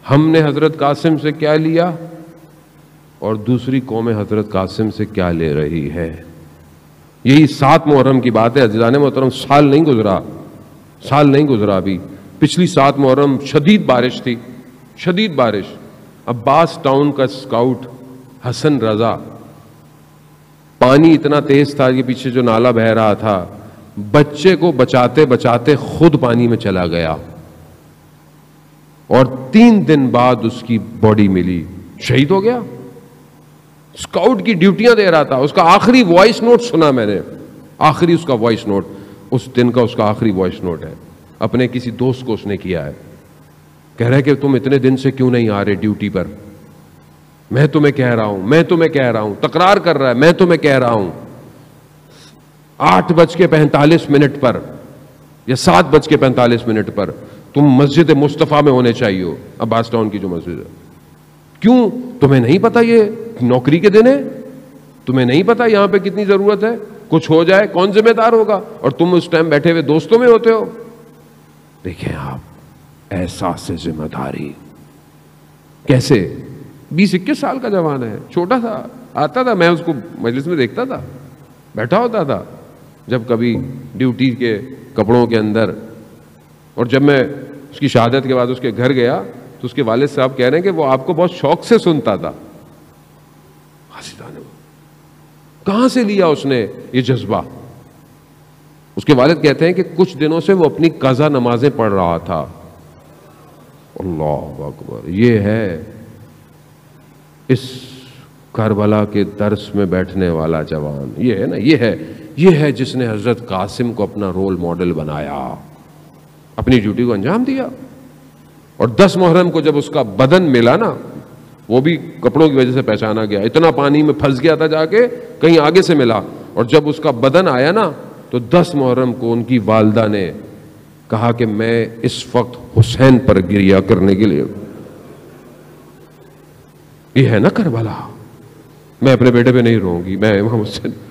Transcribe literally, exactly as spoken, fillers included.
ہم نے حضرت قاسم سے کیا لیا اور دوسری قوم حضرت قاسم سے کیا لے رہی ہے. یہی سات محرم کی بات ہے عزیزان محترم. سال نہیں گزرا سال نہیں گزرا ابھی پچھلی سات محرم شدید بارش تھی, شدید بارش. عباس ٹاؤن کا اسکاؤٹ حسن رضا, پانی اتنا تیز تھا کہ پیچھے جو نالا بہہ رہا تھا, بچے کو بچاتے بچاتے خود پانی میں چلا گیا اور تین دن بعد اس کی باڈی ملی, شہید ہو گیا. اسکاؤٹ کی ڈیوٹیاں دے رہا تھا, اس کا آخری وائس نوٹ سنا میں نے, آخری اس کا وائس نوٹ, اس دن کا اس کا آخری وائس نوٹ ہے. اپنے کسی دوست کو اس نے کیا ہے, کہہ رہے کہ تم اتنے دن سے کیوں نہیں آ رہے ڈیوٹی پر, میں تمہیں کہہ رہا ہوں میں تمہیں کہہ رہا ہوں تکرار کر رہا ہے, میں تمہیں کہہ رہا ہوں آٹھ بج کے پینتالیس منٹ پر یا سات بج کے پینتالیس منٹ پر تم مسجد مصطفیٰ میں ہونے چاہیے ہو, عباس ٹاؤن کی جو مسجد ہے. کیوں تمہیں نہیں پتا یہ نوکری کے دن ہے, تمہیں نہیں پتا یہاں پہ کتنی ضرورت ہے, کچھ ہو جائے کون ذمہ دار ہوگا, اور تم اس ٹائم بیٹھے ہوئے دوستوں میں ہوتے ہو. دیکھیں آپ احساس ذمہ داری کیسے, بیس اکیس سال کا جوان ہے, چھوٹا تھا, آتا تھا, میں اس کو مجلس میں دیکھتا تھا, بیٹھا ہوتا تھا جب کبھی ڈیوٹی کے کپڑوں کے اندر. اور جب میں اس کی شہادت کے بعد اس کے گھر گیا تو اس کے والد صاحب کہہ رہے ہیں کہ وہ آپ کو بہت شوق سے سنتا تھا. کہاں سے لیا اس نے یہ جذبہ؟ اس کے والد کہتے ہیں کہ کچھ دنوں سے وہ اپنی قضا نمازیں پڑھ رہا تھا. اللہ اکبر, یہ ہے اس کربلا کے درس میں بیٹھنے والا جوان, یہ ہے نا, یہ ہے یہ ہے جس نے حضرت قاسم کو اپنا رول ماڈل بنایا, اپنی ڈیوٹی کو انجام دیا. اور دس محرم کو جب اس کا بدن ملا نا, وہ بھی کپڑوں کی وجہ سے پہچانا گیا, اتنا پانی میں پھنس گیا تھا جا کے, کہیں آگے سے ملا, اور جب اس کا بدن آیا نا تو دس محرم کو ان کی والدہ نے کہا کہ میں اس وقت حسین پر گریہ کرنے کے لیے. یہ ہے نا کربلا, میں اپنے بیٹے پہ نہیں رہوں گی, میں امام حسین